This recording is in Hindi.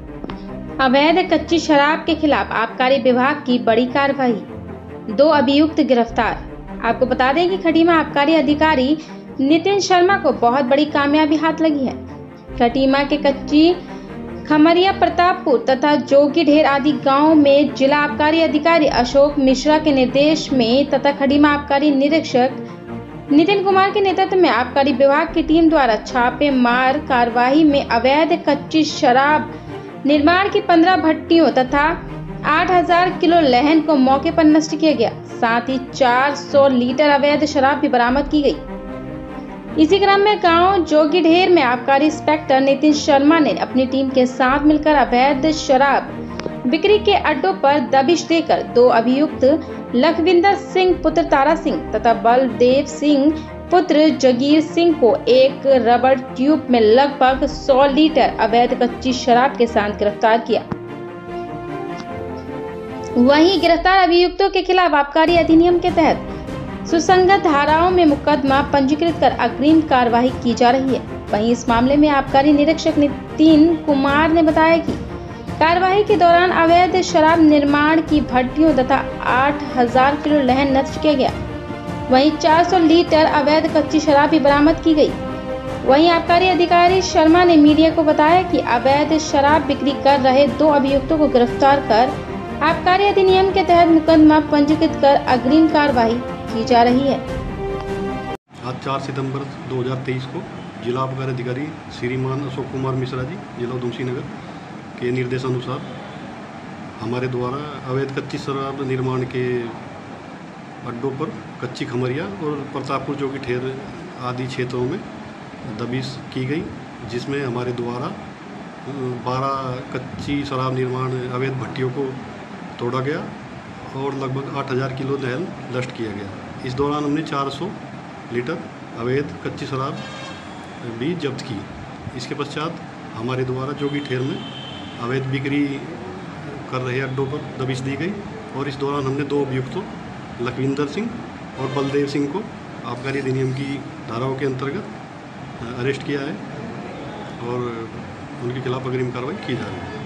अवैध कच्ची शराब के खिलाफ आबकारी विभाग की बड़ी कार्रवाई, 2 अभियुक्त गिरफ्तार। आपको बता दें कि खटीमा आबकारी अधिकारी नितिन शर्मा को बहुत बड़ी कामयाबी हाथ लगी है। खटीमा के कच्ची खमरिया, प्रतापपुर तथा जोगी ढेर आदि गांव में जिला आबकारी अधिकारी अशोक मिश्रा के निर्देश में तथा खटीमा आबकारी निरीक्षक नितिन कुमार के नेतृत्व में आबकारी विभाग की टीम द्वारा छापेमार कार्रवाई में अवैध कच्ची शराब निर्माण की 15 भट्टियों तथा 8000 किलो लहन को मौके पर नष्ट किया गया। साथ ही 400 लीटर अवैध शराब भी बरामद की गई। इसी क्रम में गांव जोगी ढेर में आबकारी इंस्पेक्टर नितिन शर्मा ने अपनी टीम के साथ मिलकर अवैध शराब बिक्री के अड्डों पर दबिश देकर 2 अभियुक्त लखविंदर सिंह पुत्र तारा सिंह तथा बलदेव सिंह पुत्र जगीर सिंह को एक रबर ट्यूब में लगभग 100 लीटर अवैध कच्ची शराब के साथ गिरफ्तार किया। वहीं गिरफ्तार अभियुक्तों के खिलाफ आबकारी अधिनियम के तहत सुसंगत धाराओं में मुकदमा पंजीकृत कर अग्रिम कार्रवाई की जा रही है। वहीं इस मामले में आबकारी निरीक्षक नितिन कुमार ने बताया कि कार्रवाई के दौरान अवैध शराब निर्माण की भट्टियों तथा 8000 किलो लहन नष्ट किया गया। वहीं 400 लीटर अवैध कच्ची शराब भी बरामद की गई। वहीं आबकारी अधिकारी शर्मा ने मीडिया को बताया कि अवैध शराब बिक्री कर रहे 2 अभियुक्तों को गिरफ्तार कर आबकारी अधिनियम के तहत मुकदमा पंजीकृत कर अग्रिम कार्रवाई की जा रही है। आज 4 सितंबर 2023 को जिला आबकारी अधिकारी श्रीमान अशोक कुमार मिश्रा जी, जिला उधमसिंह नगर के निर्देशानुसार हमारे द्वारा अवैध कच्ची शराब निर्माण के अड्डों पर कच्ची खमरिया और प्रतापपुर जोगी ढेर आदि क्षेत्रों में दबिश की गई, जिसमें हमारे द्वारा 12 कच्ची शराब निर्माण अवैध भट्टियों को तोड़ा गया और लगभग 8000 किलो लहन नष्ट किया गया। इस दौरान हमने 400 लीटर अवैध कच्ची शराब भी जब्त की। इसके पश्चात हमारे द्वारा जोगी ढेर में अवैध बिक्री कर रहे अड्डों पर दबिश दी गई और इस दौरान हमने 2 अभियुक्तों लखविंदर सिंह और बलदेव सिंह को आबकारी अधिनियम की धाराओं के अंतर्गत अरेस्ट किया है और उनके खिलाफ अग्रिम कार्रवाई की जा रही है।